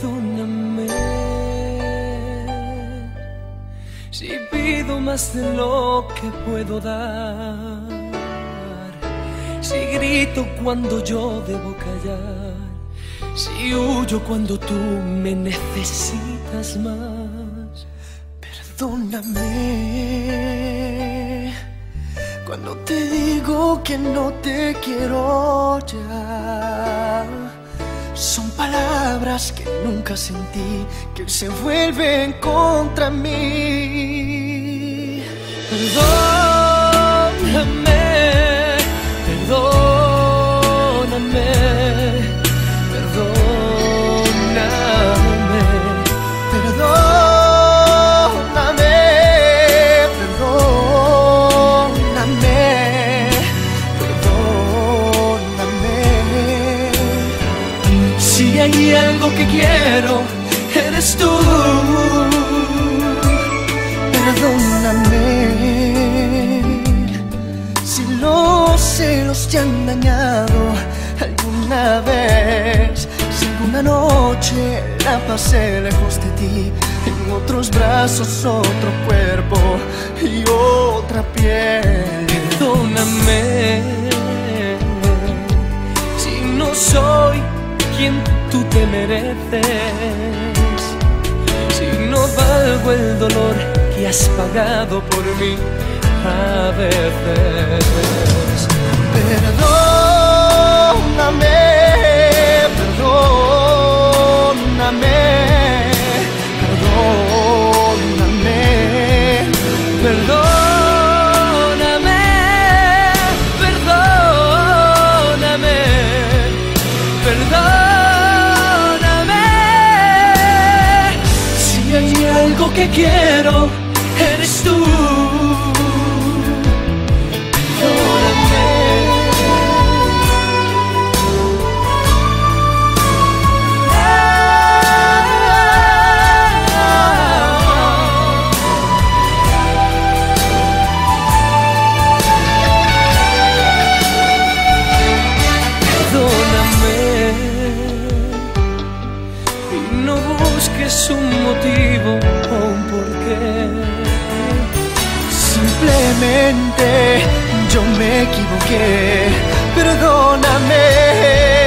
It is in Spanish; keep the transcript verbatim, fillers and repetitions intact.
Perdóname si pido más de lo que puedo dar, si grito cuando yo debo callar, si huyo cuando tú me necesitas más. Perdóname cuando te digo que no te quiero ya. Son palabras que nunca sentí, que se vuelven contra mí. Perdóname, perdóname, perdóname, perdóname, perdóname, perdóname. Si hay algo que quiero, eres tú. Perdóname si los celos te han dañado alguna vez, si alguna noche la pasé lejos de ti, en otros brazos, otro cuerpo y otra piel. Perdóname si no soy quien tú te mereces, si no valgo el dolor que has pagado por mí a veces. Perdóname, perdóname, perdóname, perdóname, perdóname, perdóname. Si hay algo que quiero, eres tú. Es un motivo o un porqué. Simplemente yo me equivoqué. Perdóname.